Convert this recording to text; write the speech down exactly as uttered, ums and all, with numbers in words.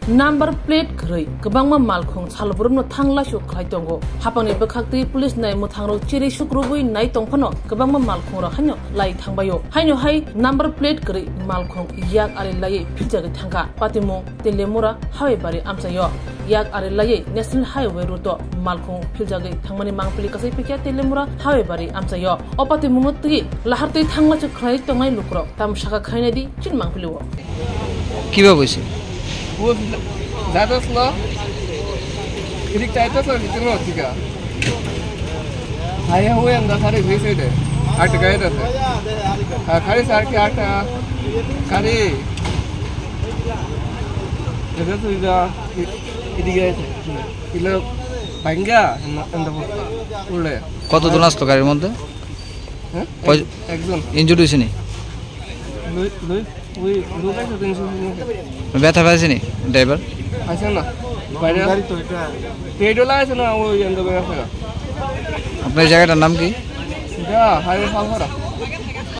number plate khरै gobangma malkhung salburumno thanglashu khlaitongo hapangni bekhakti police nai muthangro chiri sukrubui nai tongphano gobangma malkhung ro hanyo lai thangbayo haino hai number plate khरै malkhung yak ari lai phijagi thangka patimu telemura highway bari amsayo yak ari lai national highway route malkhung philjagi thangmani mangpili kasai pikya telemura highway bari amsayo opati mumutgi lahartei thanglachu khlai tongai lukro tam shaka khainadi chin mangpiliwo কিবা বইছে वो ज़्यादा slow Eric टाइटा slow कितना होती क्या आया हुए अंदर सारे वैसे डे आठ गए रहते खाली सार के आठ खाली जैसे तो इधर इधर गए थे इधर बैंगा अंदर उड़े কত জন আসলো গাড়ির মধ্যে একজন ইনজুরি হয়েছে নি লুই লুই ওই রোগাই তো টেনশন ব্যথা পাইছে নি ড্রাইভার আছে না বাইরে গাড়ি তো এটা পেডোলা আছে না ওই এন্ড বের আছে আপনার জায়গাটার নাম কি এটা হাইওয়ে ফালফারা